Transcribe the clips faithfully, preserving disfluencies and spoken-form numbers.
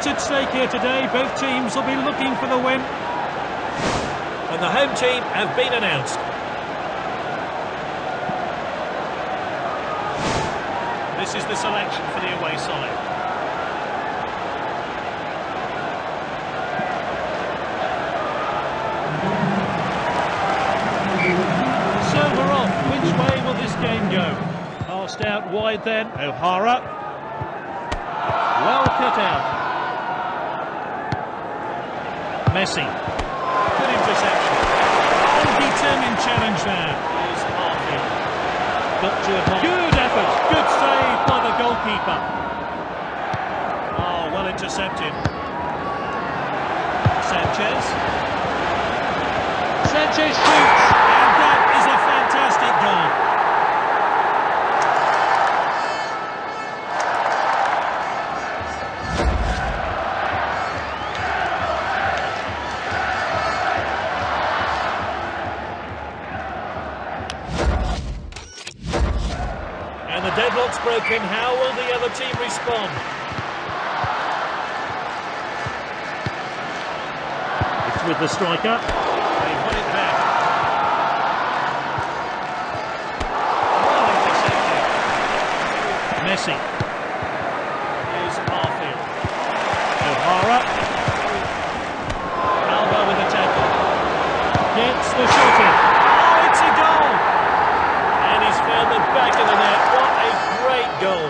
Lots at stake here today. Both teams will be looking for the win. And the home team have been announced. This is the selection for the away side. So we're off. Which way will this game go? Passed out wide then. O'Hara. Well cut out. Messi. Good interception. Oh, determined challenge there. Is Arfield. Got to advance. Good effort. Good save by the goalkeeper. Oh, well intercepted. Sanchez. Sanchez shoots. And that is a fantastic goal. And the deadlock's broken. How will the other team respond? It's with the striker. They've won it back. Well intercepted. Messi. Here's Arfield. O'Hara. Alba with the tackle. Gets the shot in. Oh, it's a goal! And he's found the back of the net. What a great goal.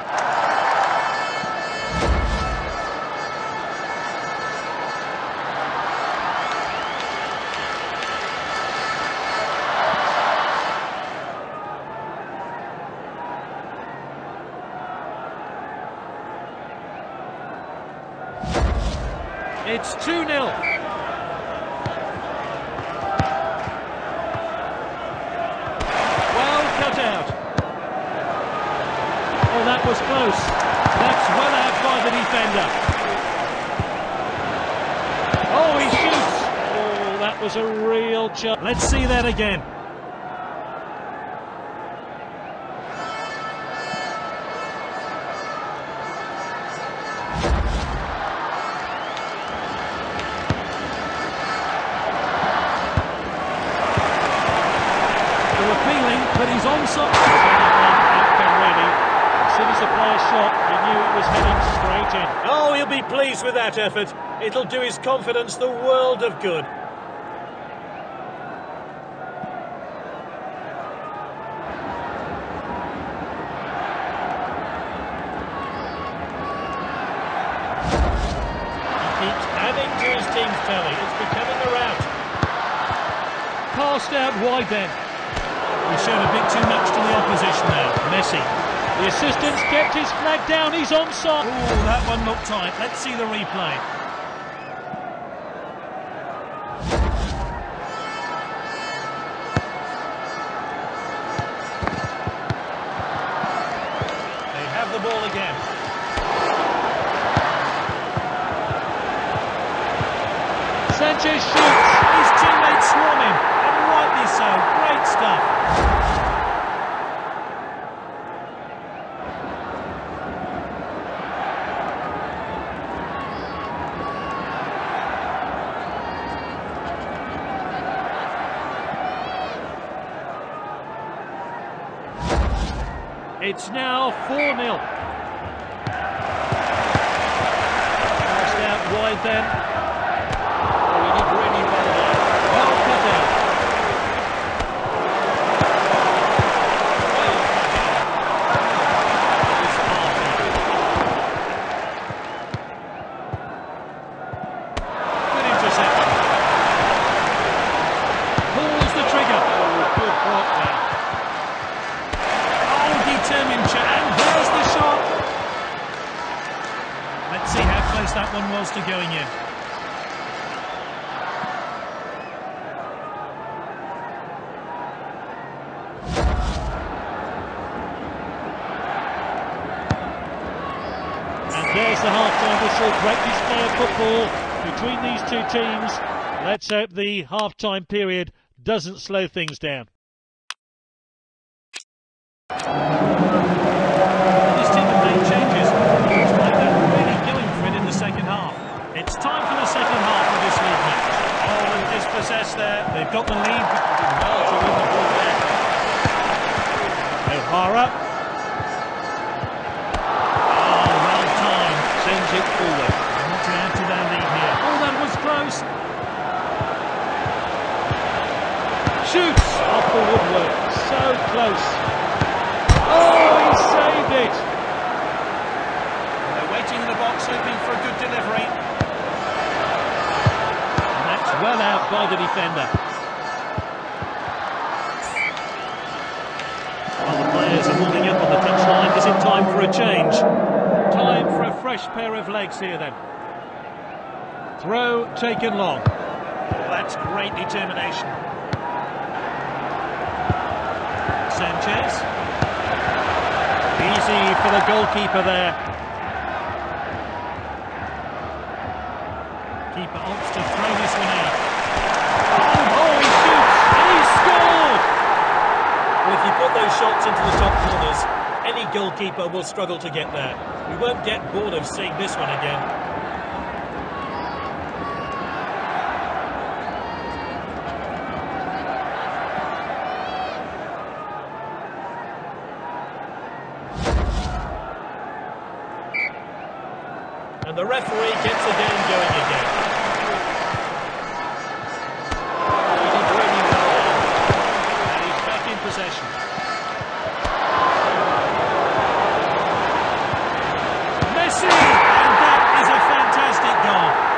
It's two nil. Well cut out. Oh, that was close. That's well out by the defender. Oh, he shoots. Oh, that was a real chance. Let's see that again. But he's onside. Outcome ready. As soon as the player shot, he knew it was heading straight in. Oh, he'll be pleased with that effort. It'll do his confidence the world of good. He keeps adding to his team's tally. It's becoming a rout. Passed out wide then. He showed a bit too much to the opposition there. Messi. The assistant's kept his flag down. He's onside. Oh, that one looked tight. Let's see the replay. They have the ball again. Sanchez shoots. His teammates swarm him. And rightly so. Great stuff. It's now four nil. Passed out wide then. Oh, he did really well there. Well cut out. Good interception. Pulls the trigger. Oh, good block there. Determined shot, and there's the shot. Let's see how close that one was to going in. And there's the half-time whistle. Great display of football between these two teams. Let's hope the half-time period doesn't slow things down. This team have made changes. Looks like they're really going for it in the second half. It's time for the second half of this league match. Oh, and dispossessed there. They've got the lead. Well to win the ball there. O'Hara. Oh, well timed. Sends it forward. They want to add to their lead here. Oh, that was close. Shoots off the woodwork. So close. Oh, he saved it. They're waiting in the box, hoping for a good delivery. And that's well out by the defender. While the players are holding up on the touchline, is it time for a change? Time for a fresh pair of legs here then. Throw taken long. Oh, that's great determination. Sanchez. Easy for the goalkeeper there. Keeper opts to throw this one out. Oh, oh, he shoots and he scored! Well, if you put those shots into the top corners, any goalkeeper will struggle to get there. We won't get bored of seeing this one again. And the referee gets the game going again. He did really well there. And he's back in possession. Messi! And that is a fantastic goal.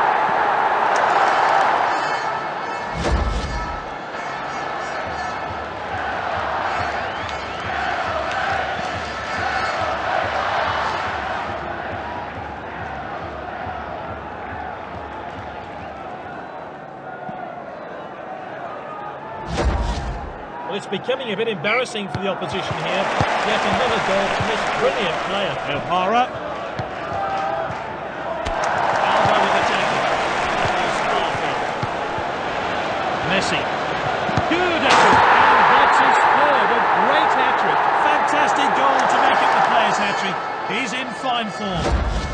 Well, it's becoming a bit embarrassing for the opposition here. Yet another goal from this brilliant player. O'Hara. Alba with the tackle. He's powerful. Messi. Good effort. And that's his third. A great hat-trick. Fantastic goal to make it the player's hat-trick. He's in fine form.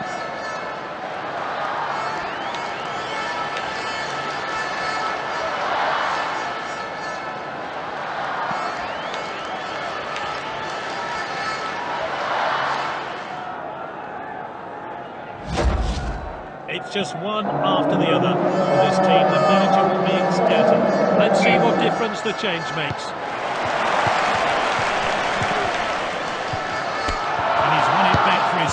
It's just one after the other for this team. The manager will be ecstatic. Let's see what difference the change makes. And he's won it back for his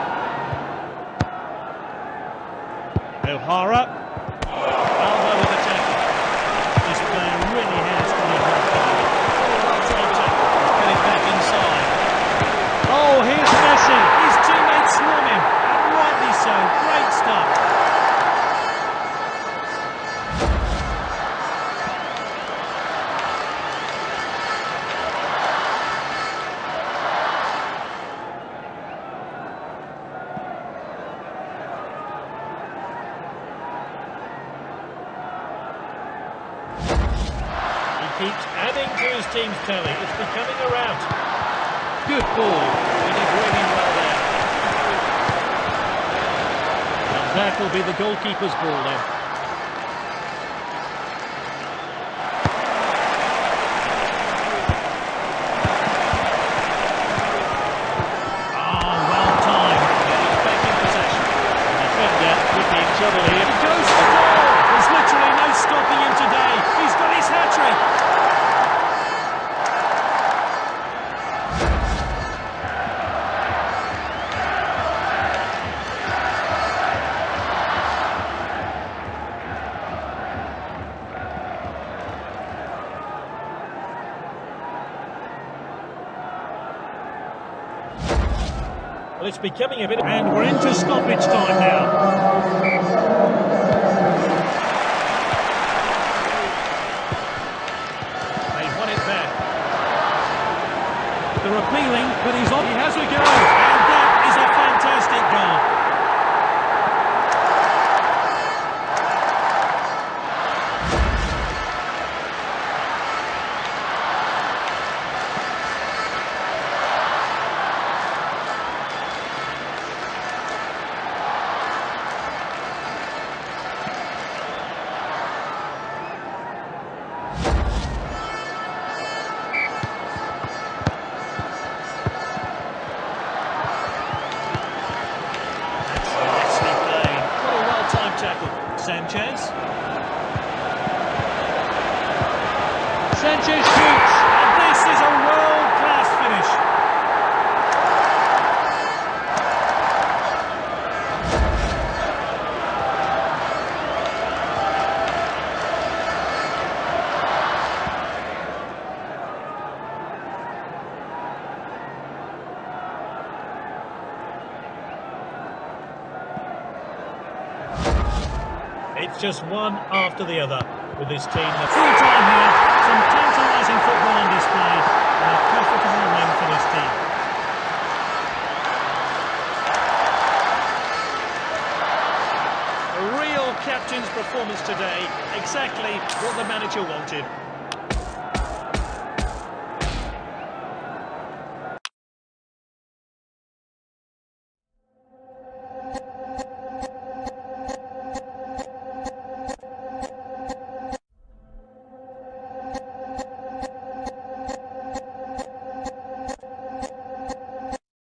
team. O'Hara. Alba with the tackle. This player really has to be helped. Get it back inside. Oh, here's Messi. His teammates swarm him. And rightly so. Great stuff. Keeps adding to his team's tally. It's becoming a rout. Good ball. He did really well there. And that will be the goalkeeper's ball then. Oh, well timed. And he's back in possession. The defender could be in trouble here. He goes for goal. There's literally no stopping him today. He's got his hat-trick. Well, it's becoming a bit... And we're into stoppage time now. They've won it back. They're appealing, but he's on. He has a go. And that is a fantastic goal. Sanchez. Sanchez shoots, and this is a world-class finish. It's just one after the other with this team. That's Full time here, some tantalising football on display, and a profitable win for this team. A real captain's performance today, exactly what the manager wanted.